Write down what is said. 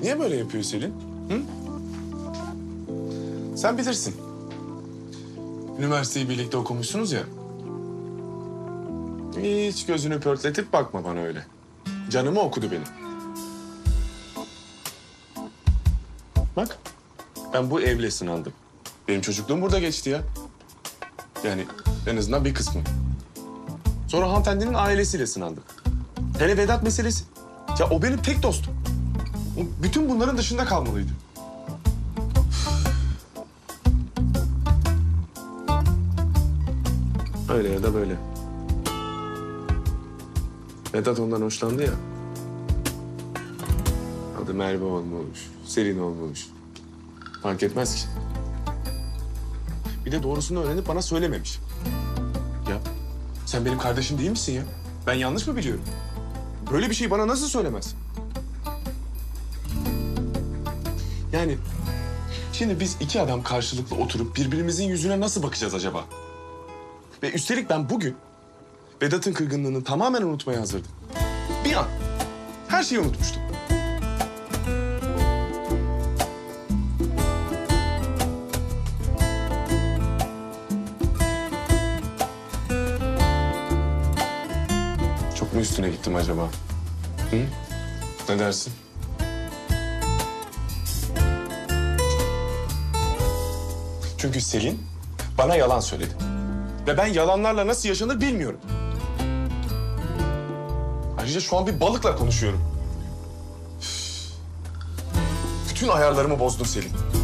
Niye böyle yapıyor Selin? Hı? Sen bilirsin. Üniversiteyi birlikte okumuşsunuz ya. Hiç gözünü pörtletip bakma bana öyle. Canımı okudu benim. Bak, ben bu evle sınandım. Benim çocukluğum burada geçti ya. Yani en azından bir kısmı. Sonra hanımefendinin ailesiyle sınandım. Hele Vedat meselesi. Ya o benim tek dostum. O bütün bunların dışında kalmalıydı. Öyle ya da böyle. Vedat ondan hoşlandı ya. Adı Merve olmuş, Selin olmuş. Fark etmez ki. Bir de doğrusunu öğrenip bana söylememiş. Ya sen benim kardeşim değil misin ya? Ben yanlış mı biliyorum? Böyle bir şey bana nasıl söylemez? Yani şimdi biz iki adam karşılıklı oturup birbirimizin yüzüne nasıl bakacağız acaba? Ve üstelik ben bugün Vedat'ın kırgınlığını tamamen unutmaya hazırdım. Bir an her şeyi unutmuştum. Çok mu üstüne gittim acaba? Hı? Ne dersin? Çünkü Selin bana yalan söyledi. Ve ben yalanlarla nasıl yaşanır bilmiyorum. Ayrıca şu an bir balıkla konuşuyorum. Üf. Bütün ayarlarımı bozdun Selin.